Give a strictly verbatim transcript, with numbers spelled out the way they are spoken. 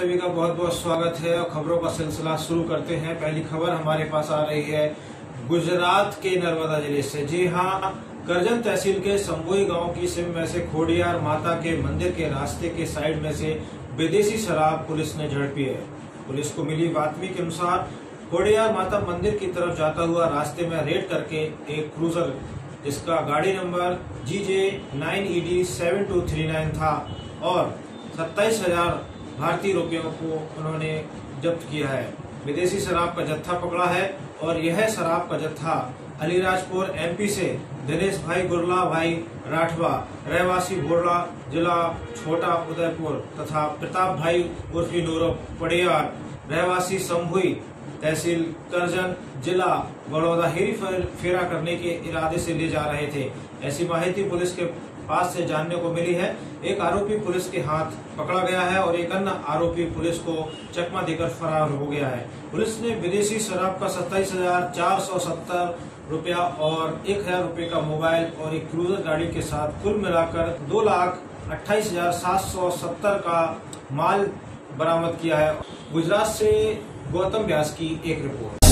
सभी का बहुत बहुत स्वागत है और खबरों का सिलसिला शुरू करते हैं। पहली खबर हमारे पास आ रही है गुजरात के नर्मदा जिले से। जी हां, करजन तहसील के संभोई गांव की सिम में से खोडियार माता के मंदिर के रास्ते के साइड में से विदेशी शराब पुलिस ने झड़पी है। पुलिस को मिली बातमी के अनुसार खोडियार माता मंदिर की तरफ जाता हुआ रास्ते में रेड करके एक क्रूजर जिसका गाड़ी number G J nine E D seven two three nine था और सत्ताईस हजार भारतीय रुपयों को उन्होंने जब्त किया है। विदेशी शराब का जत्था पकड़ा है और यह शराब का जत्था अलीराजपुर एम पी से दिनेश भाई गुरला भाई राठवा रहवासी बोरला जिला छोटा उदयपुर तथा प्रताप भाई उर्फी नूरव पड़ियार रहवासी संभुई तहसील करजन जिला बड़ौदा हेरी फेरा करने के इरादे से ले जा रहे थे। ऐसी माहिती पुलिस के पास से जानने को मिली है। एक आरोपी पुलिस के हाथ पकड़ा गया है और एक अन्य आरोपी पुलिस को चकमा देकर फरार हो गया है। पुलिस ने विदेशी शराब का सत्ताईस हजार चार सौ सत्तर रुपया और एक हजार रूपये का मोबाइल और एक क्रूजर गाड़ी के साथ कुल मिलाकर दो लाख अट्ठाईस हजार सात सौ सत्तर का माल बरामद किया है। गुजरात से गौतम व्यास की एक रिपोर्ट।